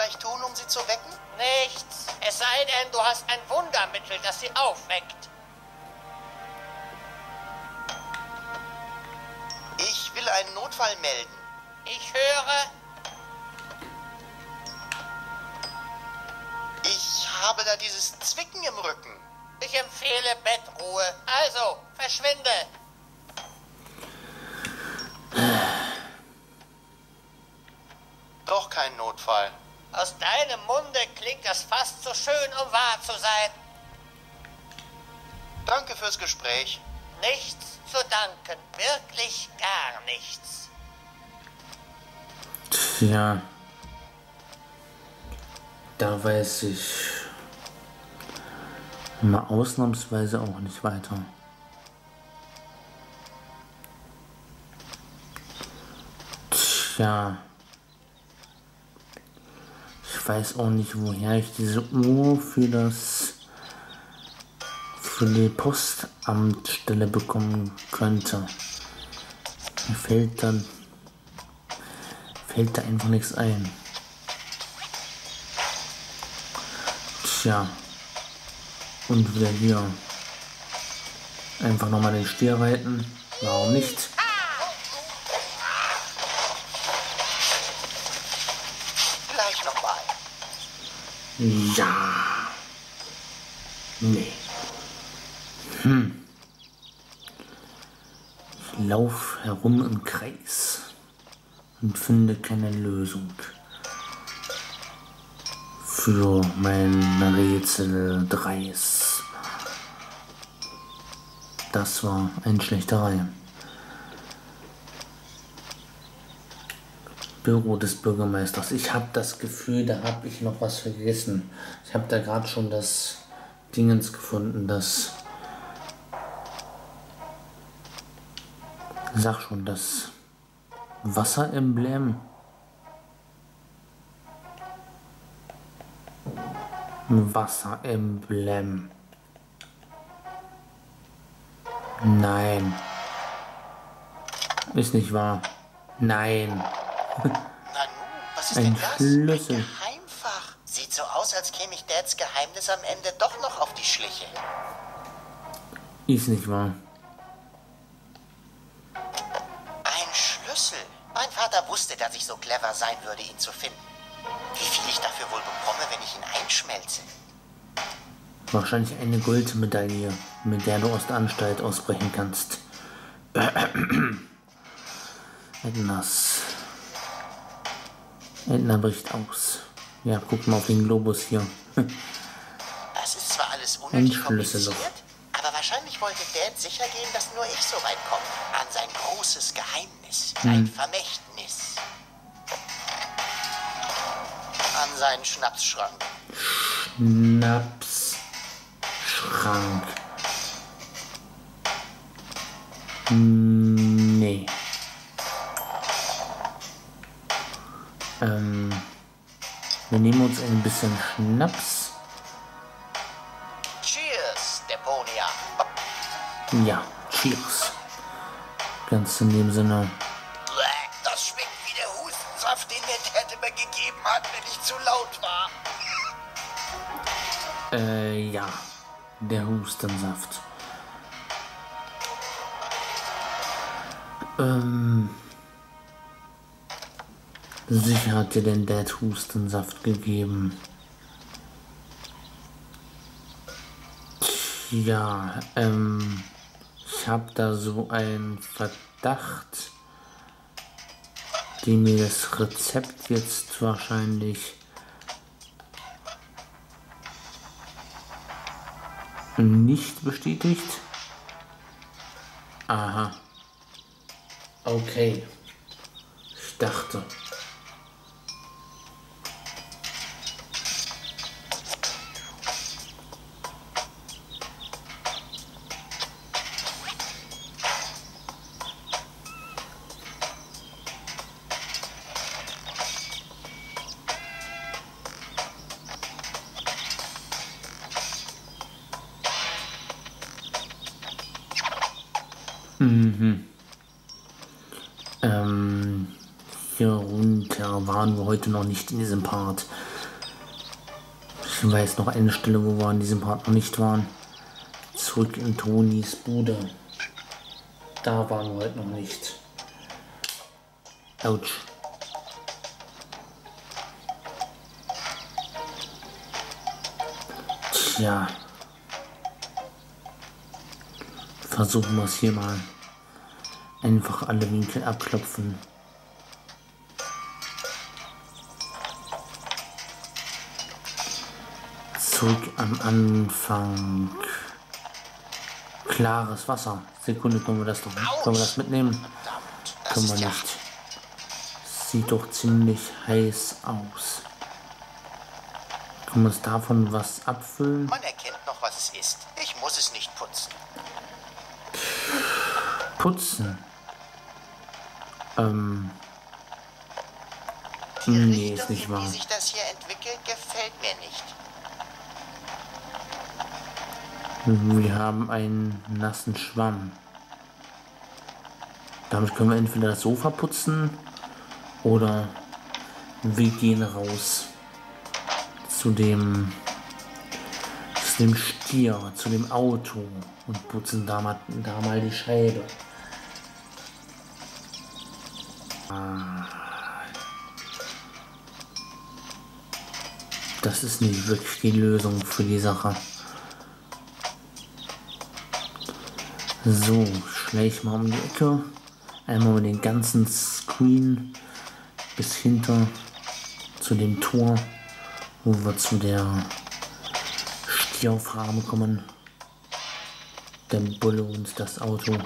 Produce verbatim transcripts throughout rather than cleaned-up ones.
ich tun, um sie zu wecken? Nichts. Es sei denn, du hast ein Wundermittel, das sie aufweckt. Ich will einen Notfall melden. Ich höre. Ich habe da dieses Zwicken im Rücken. Ich empfehle Bettruhe. Also, verschwinde. Doch kein Notfall. Aus deinem Munde klingt das fast so schön, um wahr zu sein. Danke fürs Gespräch. Nichts zu danken. Wirklich gar nichts. Tja. Da weiß ich mal ausnahmsweise auch nicht weiter. Tja. Ich weiß auch nicht, woher ich diese Uhr für das für die Postamtstelle bekommen könnte. Mir fällt dann fällt da einfach nichts ein. Tja. Und wieder hier. Einfach nochmal den Stier reiten. Warum nicht? Gleich nochmal. Ja. Nee. Hm. Ich laufe herum im Kreis und finde keine Lösung für mein Rätsel drei. Das war eine Schlächterei. Büro des Bürgermeisters. Ich habe das Gefühl, da habe ich noch was vergessen. Ich habe da gerade schon das Dingens gefunden, das sag schon, das Wasseremblem. Wasseremblem. Nein. Ist nicht wahr. Nein. Nanu, was ist Ein denn das? Schlüssel. Ein Geheimfach. Sieht so aus, als käme ich Dads Geheimnis am Ende doch noch auf die Schliche. Ist nicht wahr. Ein Schlüssel. Mein Vater wusste, dass ich so clever sein würde, ihn zu finden. Wie viel ich dafür wohl bekomme, wenn ich ihn einschmelze? Wahrscheinlich eine Goldmedaille, mit der du aus der Anstalt ausbrechen kannst. Ednas. Edna bricht aus. Ja, guck mal auf den Globus hier. Das ist zwar alles unnötig Schlüsselloch. kompliziert, aber wahrscheinlich wollte Dad sicher gehen, dass nur ich so weit komme. An sein großes Geheimnis. Ein Vermächtnis. An seinen Schnapsschrank. Schnapsschrank. Nee. Ähm, wir nehmen uns ein bisschen Schnaps. Cheers, Deponia. Ja, cheers. Ganz in dem Sinne. Das schmeckt wie der Hustensaft, den mir Dad immer gegeben hat, wenn ich zu laut war. Äh, ja. Der Hustensaft. Ähm. Sicher hat dir den Dad Hustensaft gegeben. Ja, ähm. Ich hab da so einen Verdacht, die mir das Rezept jetzt wahrscheinlich nicht bestätigt. Aha. Okay. Ich dachte. Mhm. Ähm, hier runter waren wir heute noch nicht in diesem Part. Ich weiß noch eine Stelle, wo wir an diesem Part noch nicht waren. Zurück in Tonys Bude. Da waren wir heute noch nicht. Autsch. Tja. Versuchen wir es hier mal. Einfach alle Winkel abklopfen. Zurück am Anfang. Klares Wasser. Sekunde, können wir das doch nicht. Können wir das mitnehmen? Das Können wir ist ja nicht. Sieht doch ziemlich heiß aus. Können wir uns davon was abfüllen? Man erkennt noch, was es ist. Ich muss es nicht putzen. Putzen. Ähm. Die Nee, ist Richtung, nicht in wahr. die sich das hier entwickelt, gefällt mir nicht. Wir haben einen nassen Schwamm. Damit können wir entweder das Sofa putzen oder wir gehen raus zu dem, zu dem Stier, zu dem Auto und putzen da mal, da mal die Scheibe. Das ist nicht wirklich die Lösung für die Sache. So, schleich mal um die Ecke. Einmal über den ganzen Screen bis hinter zu dem Tor, wo wir zu der Stieraufnahme kommen. Der Bulle und das Auto.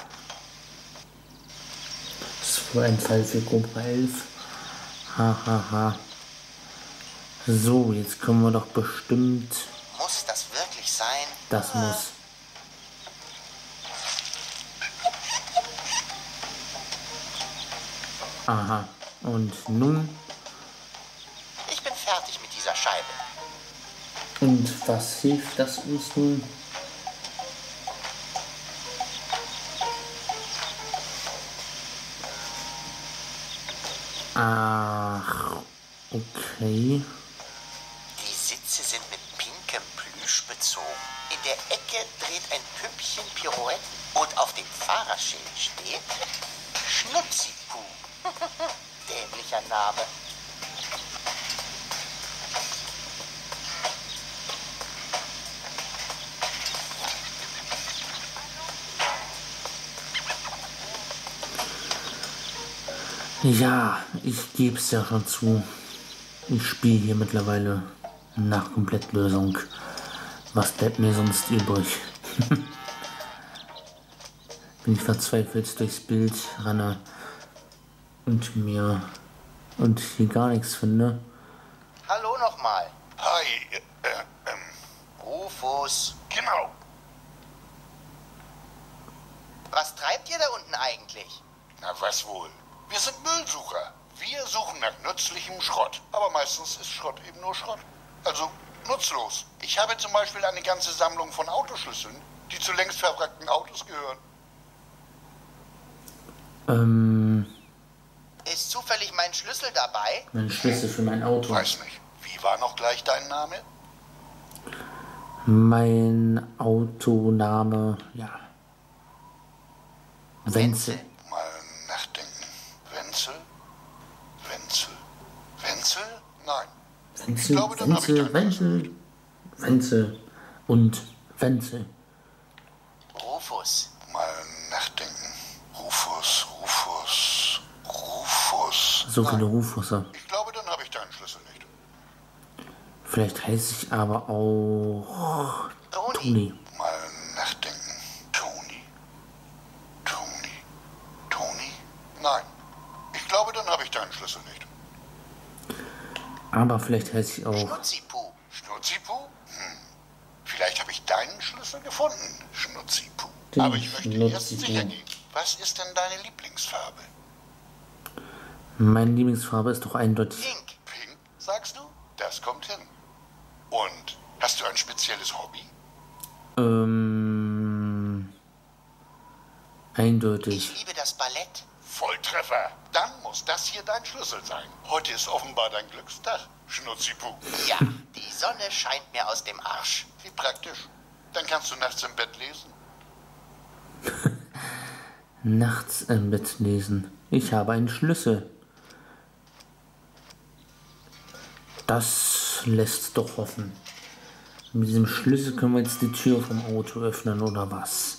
Das ist für ein Fall für Cobra elf. Hahaha. Ha, ha. So, jetzt können wir doch bestimmt. Muss das wirklich sein? Das muss. Aha. Und nun? Ich bin fertig mit dieser Scheibe. Und was hilft das uns nun? Ach, okay. Die Sitze sind mit pinkem Plüsch bezogen. In der Ecke dreht ein Püppchen Pirouette und auf dem Fahrerschild steht Schnutzipuh. Dämlicher Name. Ja, ich gebe es ja schon zu. Ich spiele hier mittlerweile nach Komplettlösung. Was bleibt mir sonst übrig? Bin ich verzweifelt durchs Bild renne und mir und hier gar nichts finde. Hallo nochmal. Hi, äh, äh, ähm, Rufus. genau. Was treibt ihr da unten eigentlich? Na, was wohl? Wir sind Müllsucher. Wir suchen nach nützlichem Schrott. Aber meistens ist Schrott eben nur Schrott. Also nutzlos. Ich habe zum Beispiel eine ganze Sammlung von Autoschlüsseln, die zu längst verwrackten Autos gehören. Ähm, Ist zufällig mein Schlüssel dabei? mein Schlüssel für mein Auto. Weiß nicht. Wie war noch gleich dein Name? Mein Autoname, ja. Wenzel. Mal nachdenken. Wenzel? Wenzel? Wenzel? Nein. Wenzel, glaube, dann hab ich Wenzel, deinen Wenzel, Wenzel und Wenzel. Rufus. Mal nachdenken. Rufus, Rufus, Rufus. So viele Nein. Rufusse. Ich glaube, dann habe ich deinen Schlüssel nicht. Vielleicht heiße ich aber auch Toni. Toni. Mal nachdenken. Toni. Toni. Toni? Nein. Ich glaube, dann habe ich deinen Schlüssel nicht. Aber vielleicht heiße ich auch Schnutzipuh. Schnutzipuh? Hm. Vielleicht habe ich deinen Schlüssel gefunden, Schnutzipuh. Den Aber ich möchte erst Schnutzipuh. sicher gehen. Was ist denn deine Lieblingsfarbe? Meine Lieblingsfarbe ist doch eindeutig. Pink. Pink, sagst du? Das kommt hin. Und hast du ein spezielles Hobby? Ähm, Ich eindeutig. liebe das Ballett. Volltreffer. Dann muss das hier dein Schlüssel sein. Heute ist offenbar dein Glückstag, Schnutzipu. Ja, die Sonne scheint mir aus dem Arsch. Wie praktisch. Dann kannst du nachts im Bett lesen. Nachts im Bett lesen. Ich habe einen Schlüssel. Das lässt doch hoffen. Mit diesem Schlüssel können wir jetzt die Tür vom Auto öffnen, oder was?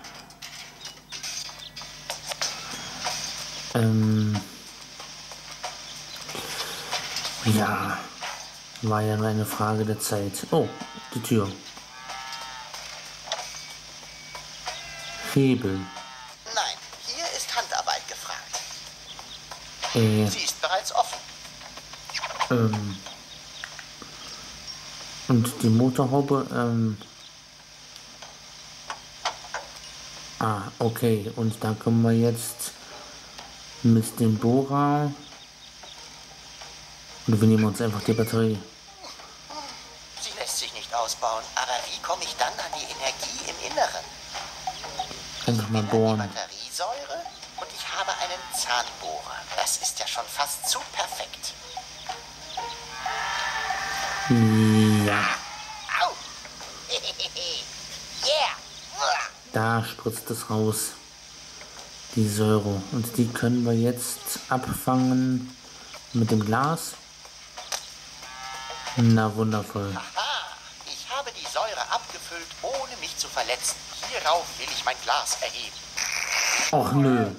Ähm. Ja. War ja nur eine Frage der Zeit. Oh, die Tür. Hebel. Nein, hier ist Handarbeit gefragt. Äh, Sie ist bereits offen. ähm. Und die Motorhaube, ähm. Ah, okay. Und da können wir jetzt mit dem Bohrer. Und wir nehmen uns einfach die Batterie. Sie lässt sich nicht ausbauen, aber wie komme ich dann an die Energie im Inneren? Einfach mal Ich bin an bohren. die Batteriesäure und ich habe einen Zahnbohrer. Das ist ja schon fast zu perfekt. Ja, Au! Yeah! da spritzt es raus. Die Säure. Und die können wir jetzt abfangen mit dem Glas. Na wundervoll. Aha! Ich habe die Säure abgefüllt, ohne mich zu verletzen. Hierauf will ich mein Glas erheben. Och nö.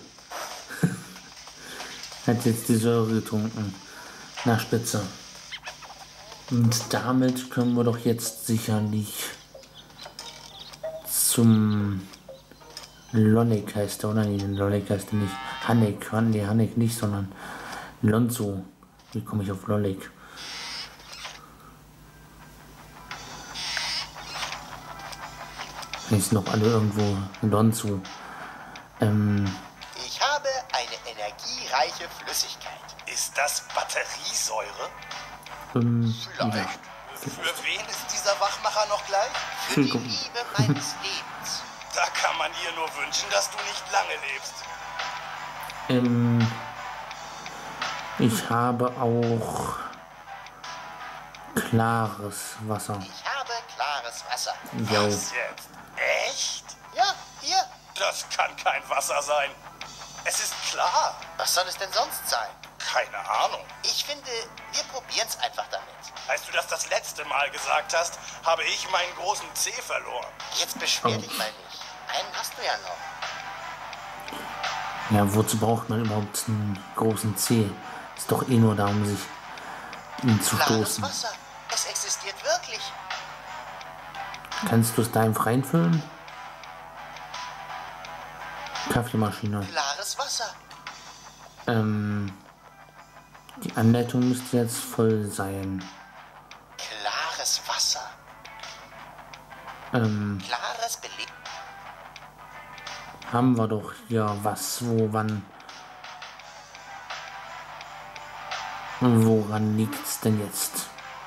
Hat jetzt die Säure getrunken. Na spitze. Und damit können wir doch jetzt sicherlich zum Lonnik heißt er, oder? Nee, Lonnik heißt er nicht. Hannek, nee, Hannek nicht, sondern Lonzo. Wie komme ich auf Lollik? Ist noch alle irgendwo Lonzo. Ähm, Ich habe eine energiereiche Flüssigkeit. Ist das Batteriesäure? ähm, Vielleicht. Für wen ist dieser Wachmacher noch gleich? Für die Liebe meines Lebens. Da kann man dir nur wünschen, dass du nicht lange lebst. ähm, ich habe auch klares Wasser. Ich habe klares Wasser. Jo. Was jetzt? Echt? Ja, hier. Das kann kein Wasser sein. Es ist klar. Was soll es denn sonst sein? Keine Ahnung. Ich finde, wir probieren es einfach damit. Als du das das letzte Mal gesagt hast, habe ich meinen großen Zeh verloren. Jetzt beschwer Oh. dich mal nicht. Einen hast du ja noch. Ja, wozu braucht man überhaupt einen großen Zeh? Ist doch eh nur da, um sich ihn zu Klares stoßen. Wasser. Es existiert wirklich. Kannst du es da einfach reinfüllen? Kaffeemaschine. Klares Wasser. Ähm, die Anleitung müsste jetzt voll sein. Klares Wasser. Ähm, Klares Beleg. haben wir doch hier was, wo, wann. Woran liegt's denn jetzt?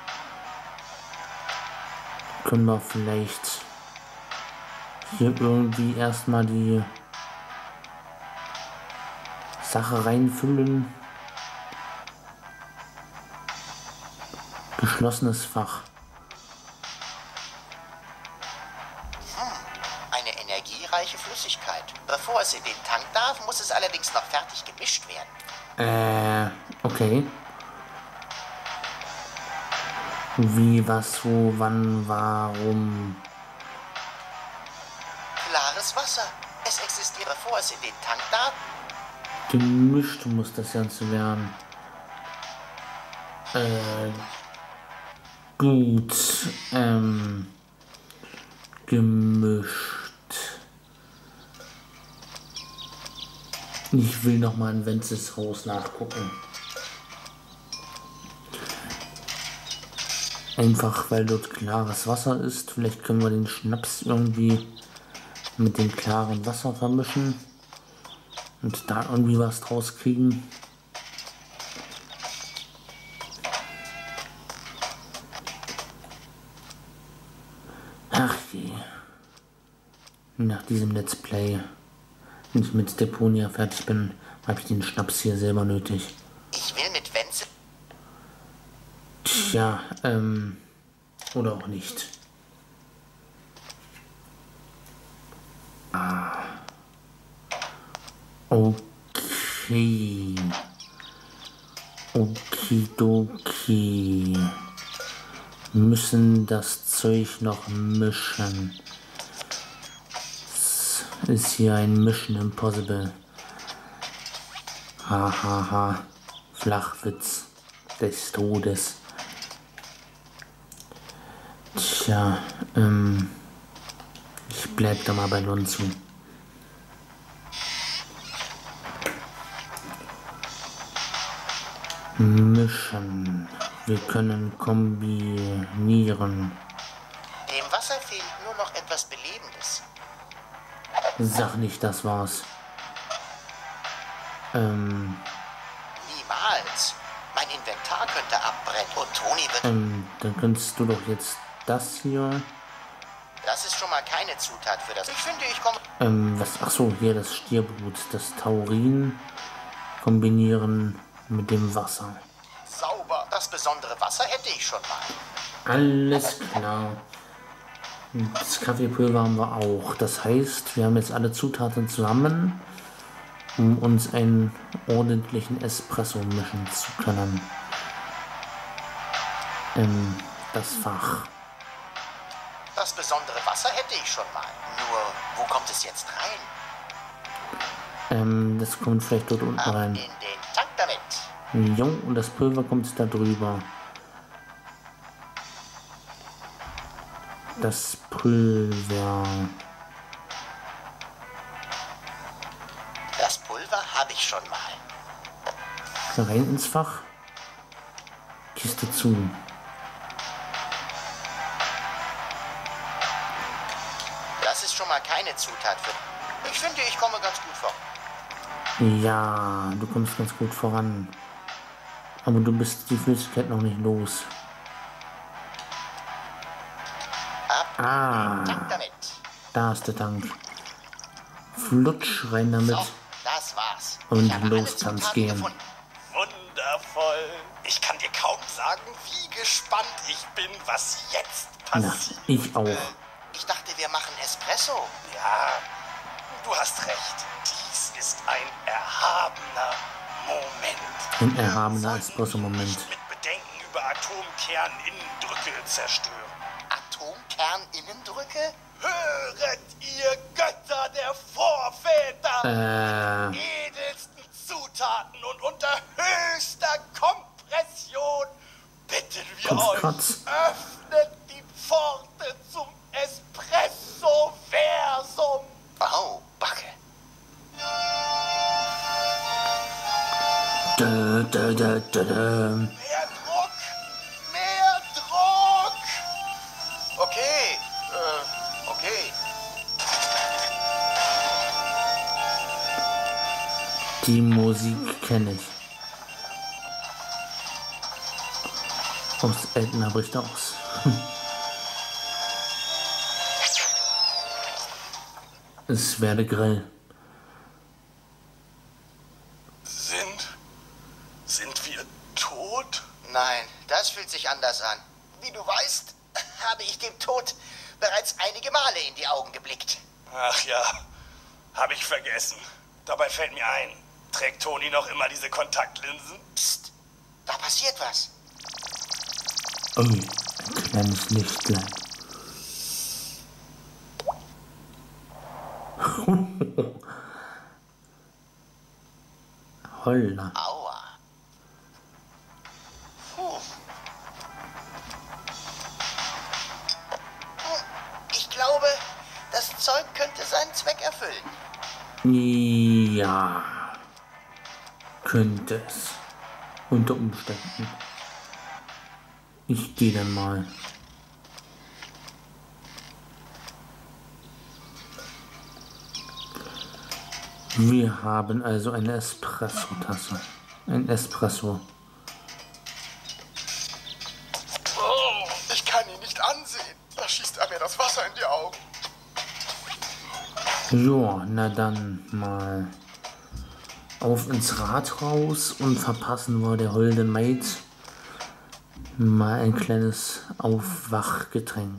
Können wir vielleicht hier irgendwie erstmal die Sache reinfüllen? Geschlossenes Fach. Eine energiereiche Flüssigkeit. Bevor es in den Tank darf, muss es allerdings noch fertig gemischt werden. Äh, okay. Wie, was, wo, wann, warum? Klares Wasser. Es existiert, bevor es in den Tank darf. Gemischt muss das Ganze werden. Äh, gut. Ähm, gemischt. Ich will noch mal in Wenzels Haus nachgucken. Einfach weil dort klares Wasser ist. Vielleicht können wir den Schnaps irgendwie mit dem klaren Wasser vermischen und da irgendwie was draus kriegen. Ach je. Nach diesem Let's Play, wenn ich mit Deponia fertig bin, habe ich den Schnaps hier selber nötig. Ich will mit Wenzel. Tja, ähm, oder auch nicht. Ah. Okay. Okidoki. Müssen das Zeug noch mischen. Das ist hier ein Mission Impossible. Hahaha. Ha, ha. Flachwitz des Todes. Tja, ähm, ich bleib da mal bei Lonzo. Mischen. Wir können kombinieren. Dem Wasser fehlt nur noch etwas Belebendes. Sag nicht, das war's. Ähm. Niemals. Mein Inventar könnte abbrennen und Toni wird... Ähm, dann könntest du doch jetzt das hier. Das ist schon mal keine Zutat für das. Ich finde, ich komme... Ähm, was? Ach so, hier das Stierblut, das Taurin kombinieren mit dem Wasser. Sauber. Das besondere Wasser hätte ich schon mal. Alles klar. Das Kaffeepulver haben wir auch. Das heißt, wir haben jetzt alle Zutaten zusammen, um uns einen ordentlichen Espresso mischen zu können. Ähm, das Fach. Das besondere Wasser hätte ich schon mal. Nur, wo kommt es jetzt rein? Ähm, das kommt vielleicht dort unten Ab rein. in den Tank damit. Jo, und das Pulver kommt da drüber. Das Pulver. Das Pulver habe ich schon mal. Rein ins Fach. Kiste zu. Das ist schon mal keine Zutat für... Ich finde, ich komme ganz gut vor. Ja, du kommst ganz gut voran. Aber du bist die Flüssigkeit noch nicht los. Ab Ah, Tank damit. da ist der Tank. Flutsch rein damit. So, das war's. Und Ich habe alle los kann's Zutaten gehen. gefunden. Wundervoll. Ich kann dir kaum sagen, wie gespannt ich bin, was jetzt Na, passiert. ich auch. Ich dachte, wir machen Espresso. Ja, du hast recht. Dies ist ein erhabener Moment. Ein erhabener Sollten Espresso-Moment. nicht mit Bedenken über Atomkerninnendrücke zerstören. Atomkerninnendrücke? Höret ihr Götter der Vorväter! Äh, Edelsten Zutaten und unter höchster Kompression bitten wir Kopfkratz. euch, öffnet die Pforte zum Espresso-Versum! Oh, Backe. dö, dö, dö, dö, dö. Mehr Druck! Mehr Druck! Okay, äh, okay. Die Musik kenne ich. Aus Eltner bricht aus. Es werde grell. Sind. Sind wir tot? Nein, das fühlt sich anders an. Wie du weißt, habe ich dem Tod bereits einige Male in die Augen geblickt. Ach ja, habe ich vergessen. Dabei fällt mir ein, trägt Toni noch immer diese Kontaktlinsen? Psst, da passiert was. Oh, ein kleines Lichtlein. Holla. Aua. Puh. Ich glaube, das Zeug könnte seinen Zweck erfüllen. Ja, könnte es. Unter Umständen. Ich gehe dann mal. Wir haben also eine Espresso-Tasse. Ein Espresso. Oh, ich kann ihn nicht ansehen. Da schießt er mir das Wasser in die Augen. Ja, na dann mal auf ins Rathaus und verpassen wir der holden Maid mal ein kleines Aufwachgetränk.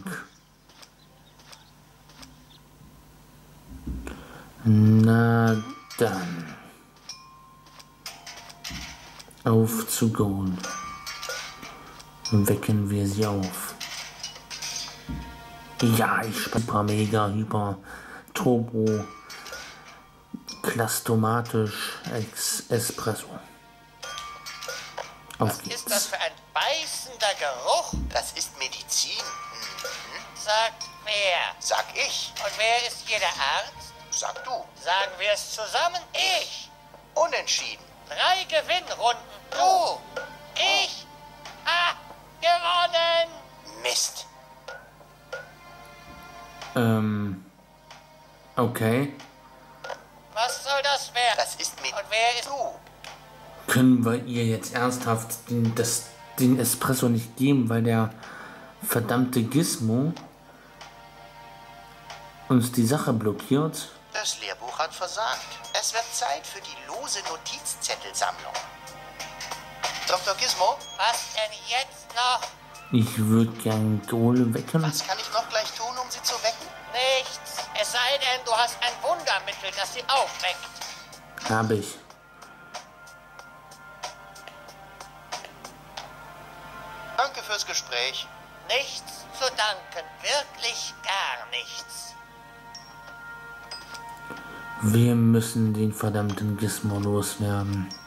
Na dann. Auf zu gehen. Wecken wir sie auf. Ja, ich super, mega, hyper, turbo, klastomatisch, Ex Espresso. Auf Was geht's. ist das für ein beißender Geruch? Das ist Medizin. Mhm. Sagt wer? Sag ich. Und wer ist hier der Arzt? Sag du. Sagen wir es zusammen. Ich. Unentschieden. Drei Gewinnrunden. Du. Ich. Ha! Gewonnen! Mist. Ähm, okay. Was soll das werden? Das ist mit Und wer ist du. Können wir ihr jetzt ernsthaft den, das, den Espresso nicht geben, weil der verdammte Gizmo uns die Sache blockiert? Das Lehrbuch hat versagt. Es wird Zeit für die lose Notizzettelsammlung. Doktor Gizmo, Was denn jetzt noch? Ich würde gern Gole wecken. was kann ich noch gleich tun, um sie zu wecken? Nichts. Es sei denn, du hast ein Wundermittel, das sie aufweckt. Habe ich. Danke fürs Gespräch. Nichts zu danken. Wirklich gar nichts. Wir müssen den verdammten Gizmo loswerden.